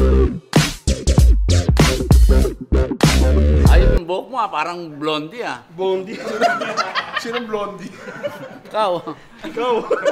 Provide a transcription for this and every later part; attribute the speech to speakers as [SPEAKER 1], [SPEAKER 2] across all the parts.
[SPEAKER 1] Ayos yung buhok mo parang blondie
[SPEAKER 2] Blondie? Sinong blondie?
[SPEAKER 1] Ikaw.
[SPEAKER 2] Ikaw.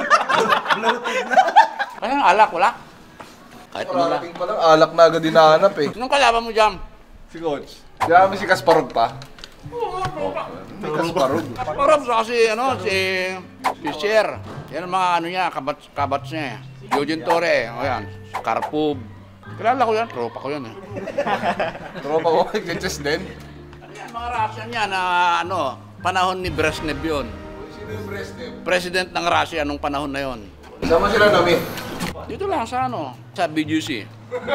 [SPEAKER 1] Ano yung alak, wala? Kahit ano lang.
[SPEAKER 2] Parating pa lang, alak na agad hinahanap eh.
[SPEAKER 1] Anong kalaban mo dyan?
[SPEAKER 2] Si Coach. Di namin si Kasparov pa. May Kasparov.
[SPEAKER 1] Parang sa kasi si Sher. Yan ang mga ano niya, kabats niya. Eugene Torre, o yan. Karpub. Kilala ko yan, tropa ko yan eh.
[SPEAKER 2] Tropa ko kay Gets din.
[SPEAKER 1] Yan, mga Russian niya na panahon ni Brezhnev yun.
[SPEAKER 2] Sino yung Brezhnev?
[SPEAKER 1] President ng Russia nung panahon na yun.
[SPEAKER 2] Sama sila namin.
[SPEAKER 1] Dito lang sa sa BGC.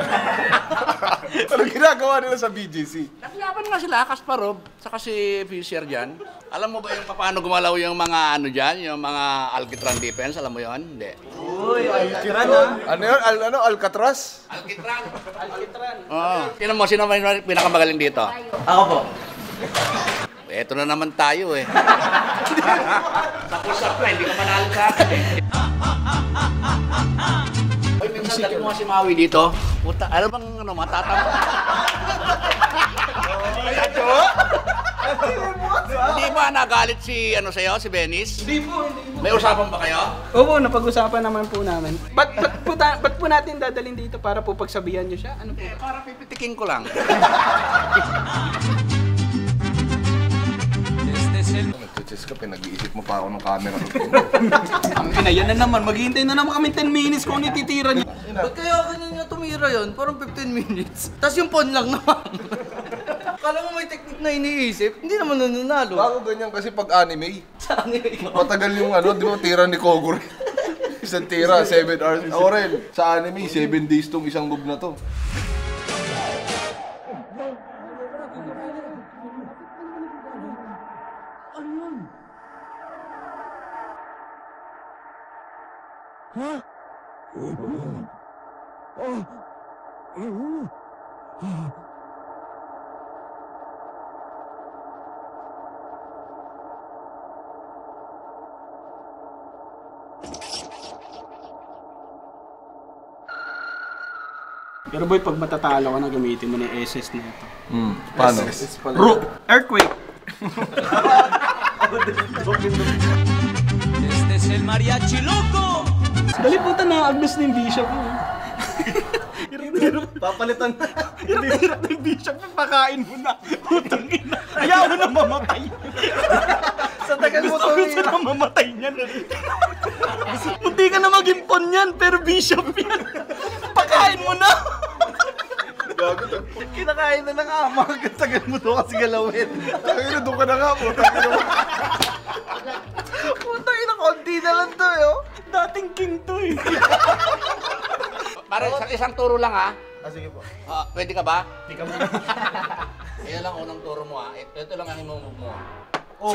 [SPEAKER 2] Ano ginagawa nila sa BGC?
[SPEAKER 1] Naglaban nga sila, Kasparov, saka si Fischer dyan. Alam mo ba yung paano gumalaw yung mga dyan, yung mga Alcatraz defense, alam mo yun? Hindi.
[SPEAKER 3] Uy, Alcatraz na.
[SPEAKER 2] Ano yun? Alcatraz?
[SPEAKER 1] Alcatraz. Oo. Sino may pinakamagaling dito?
[SPEAKER 3] Ako po.
[SPEAKER 1] Eto na naman tayo eh. Sa push-up na, hindi ka manalo sa akin eh. Uy, minsan dali mo nga si Maui dito. Puta, ano bang matatama? Hindi ba nagalit si si Benis?
[SPEAKER 3] Hindi po.
[SPEAKER 1] May usapan ba kayo?
[SPEAKER 4] Oo, napag-usapan naman po namin. Ba't po natin dadalhin dito para po pagsabihan nyo siya? Ano po?
[SPEAKER 1] Para pipitikin ko lang.
[SPEAKER 2] Nagchachess ka, pinag-iisip mo pa ako ng camera.
[SPEAKER 4] Ang ina, yan na naman. Maghihintay na naman kami 10 minutes kung ititira niyo.
[SPEAKER 3] Ba't kaya ganyan nga tumira yun? Parang 15 minutes. Tapos yung pawn lang naman. Kala mo may technique na iniisip? Hindi naman nananalo.
[SPEAKER 2] Bago ganyan kasi pag anime.
[SPEAKER 3] Sa anime ko.
[SPEAKER 2] Matagal yung di mo tira ni Kogure. Isang tira, 7 hours. Ako rin, sa anime, 7 days tong isang move na to.
[SPEAKER 4] Pero boy, pag matatalo ka na, gamitin mo na yung SS na ito.
[SPEAKER 2] Paano?
[SPEAKER 4] Earthquake!
[SPEAKER 5] Este es el mariachi loco.
[SPEAKER 4] Dali puta na, agnos na yung bishop mo.
[SPEAKER 3] Papalitan na.
[SPEAKER 4] Hirap na yung bishop mo, pakain mo na. Putang ina. Ayaw mo na mamatay.
[SPEAKER 3] Sa tagal mo
[SPEAKER 4] Gusto ko na mamatay niyan. Munti ka na maging pon yan, pero bishop yan. Pakain mo na.
[SPEAKER 3] Kinakain na ng ama. Tagal mo to kasi galawin.
[SPEAKER 2] Tangina, doon ka na nga po.
[SPEAKER 3] Puta ina, konti na lang to eh.
[SPEAKER 4] Dating king to eh.
[SPEAKER 1] Para isang turo lang ha.
[SPEAKER 3] Sige po.
[SPEAKER 1] Pwede ka ba? Hindi ka muna. Yan lang unang turo mo ha. Ito lang ang imumove mo. Oh.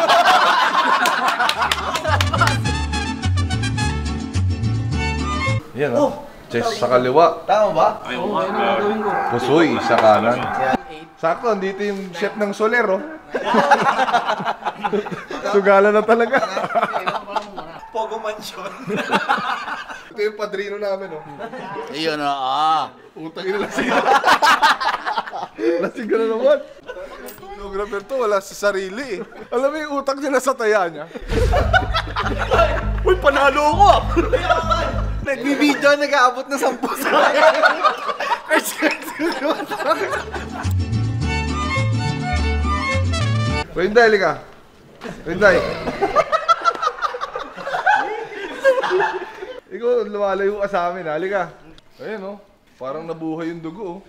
[SPEAKER 2] Yan chest sa kaliwa.
[SPEAKER 3] Tama ba?
[SPEAKER 2] Pusoy sa kanan. Sakto, dito yung chef ng Soler, Sugala na talaga.
[SPEAKER 3] Pogo Mansion.
[SPEAKER 2] Ito yung padrino namin,
[SPEAKER 1] Iyon
[SPEAKER 2] Utang ina lasing. Lasing ka na naman. Photographer to, wala sa sarili Alam mo yung utak niya nasa taya niya.
[SPEAKER 4] Uy, panalo ko
[SPEAKER 3] Nagbibideo, nag-aabot na 10 sa
[SPEAKER 2] Wenday, lika. Wenday. Ikaw, lumalayo ka sa amin, halika. Ayun, parang nabuhay yung dugo,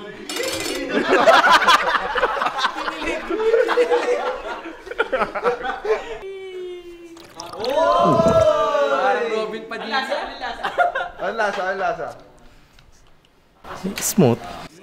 [SPEAKER 3] Robin Padilla.
[SPEAKER 2] Ano lasa?
[SPEAKER 3] Smooth.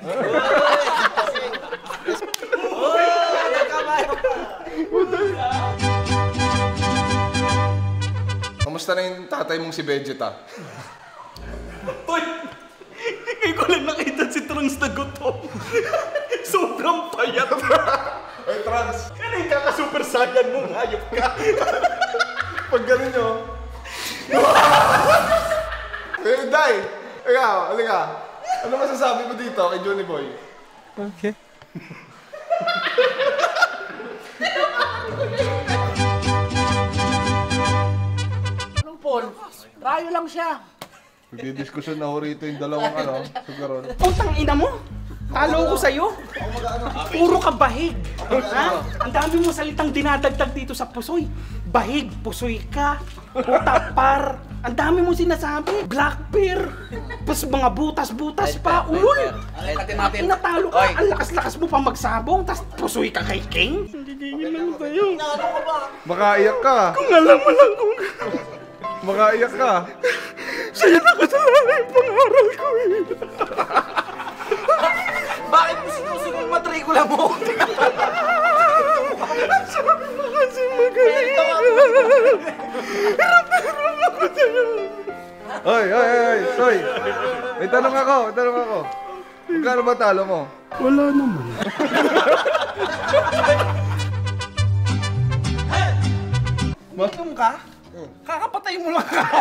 [SPEAKER 2] Kamusta na yung tatay mong si Vegeta?
[SPEAKER 4] Uy! Ngayon ko lang nakita si Trunks na gutom. Sobrang payat.
[SPEAKER 2] Ay, Trans!
[SPEAKER 4] Ano yung kaka-super saiyan mo? Hayop ka.
[SPEAKER 2] Pag gano'n nyo. Wenday! Ikaw, halika. Ano masasabi mo dito kay Johnny Boy?
[SPEAKER 6] Okay.
[SPEAKER 1] Anong Paul? Rayo lang siya.
[SPEAKER 2] Nagdidiskusyon na ho rito yung dalawang sugaron.
[SPEAKER 4] Putang ina mo! Talo ko sa'yo! Puro ka bahig! Ha? Ang dami mo salitang dinadagdag dito sa pusoy. Bahig, pusoy ka, utapar. Ang dami mo sinasabi. Black bear. Plus mga butas-butas pa. Ulol! Inatalo ka. Ang lakas-lakas mo pa magsabong. Tas pusoy ka kay King. Nagigingin lang tayo.
[SPEAKER 2] Makaiyak ka.
[SPEAKER 4] Kung alam mo lang kung...
[SPEAKER 2] Makaiyak ka.
[SPEAKER 4] Sa'yo nakasalanan yung pangaral ko eh.
[SPEAKER 3] Bakit mo sinusunod matrikula mo?
[SPEAKER 4] Sabi mo kasi magaling ka. Hirap-hirap ako sa'yo.
[SPEAKER 2] Oy, Soy. May tanong ako. Magkano ba talo mo?
[SPEAKER 4] Wala naman.
[SPEAKER 3] Inom ka? Kakapatay mo lang ka.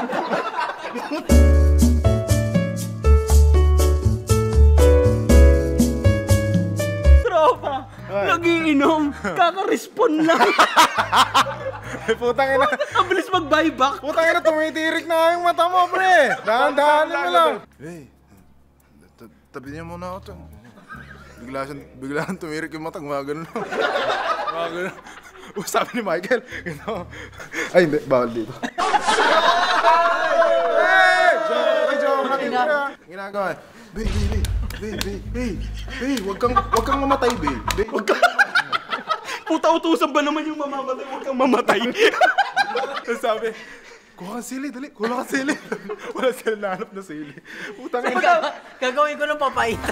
[SPEAKER 4] Tropa, nagiinom. Kaka-respond lang.
[SPEAKER 6] Putang ina.
[SPEAKER 4] Ang bilis mag-buyback.
[SPEAKER 6] Putang ina, tumitirik na yung mata mo, pre. Dahan-dahanin mo lang. Hey, tabi niya muna ako to. Bigla siyang tumirik yung mata, gumagano lang. Gumagano. Sabi ni Michael, ay hindi, bawal dito. Hey! Joke lang. Ginagawa. Hey, wag kang mamatay, babe.
[SPEAKER 4] Huwag kang... Puta, utusan ba naman yung mamamatay? Huwag kang mamatay.
[SPEAKER 6] Sabi, kuha kang sili, dali. Kuha kang sili. Wala sila nahanap na sili. Putang ina.
[SPEAKER 3] Gagawin ko ng papaitan.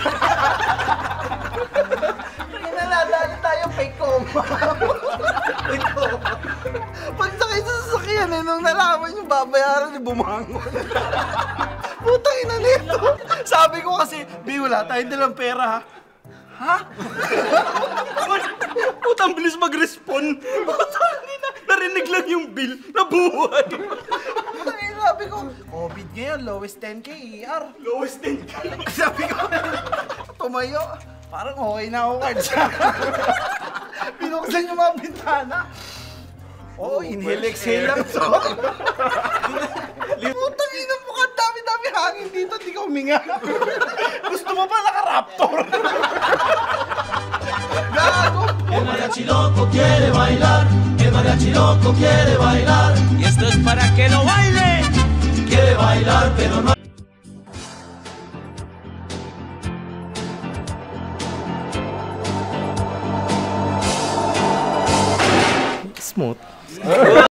[SPEAKER 3] Naladali tayo fake coma. Pag sakay sa sasakyan nung nalaman yung babayaran ni bumangon. Putang ina nito. Sabi ko kasi, Bi, wala tayong dalang pera ha. Ha?
[SPEAKER 4] Putang bilis mag-respond. Putang ina. Narinig lang yung bill. Nabuhay.
[SPEAKER 3] Putang ina, sabi ko, COVID ngayon, lowest 10K ER.
[SPEAKER 4] Lowest din.
[SPEAKER 3] Sabi ko, tumayo. Parang okay na ako cards. Pinuksan yung mga bintana. Oo, inhale, exhale lang to. Putang ina mo ka, dami-dami hangin dito, di ka huminga. Gusto mo pa naka-raptor? Gago!
[SPEAKER 5] El mariachi loco quiere bailar, el mariachi loco quiere bailar. Y esto es para que lo baile. Quiere bailar, pero no.
[SPEAKER 4] Smooth.